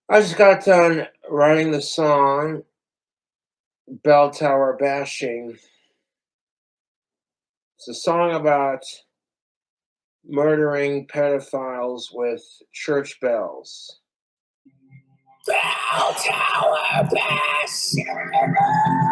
I just got done writing the song Bell Tower Bashing. It's a song about murdering pedophiles with church bells. Bell Tower Bashing.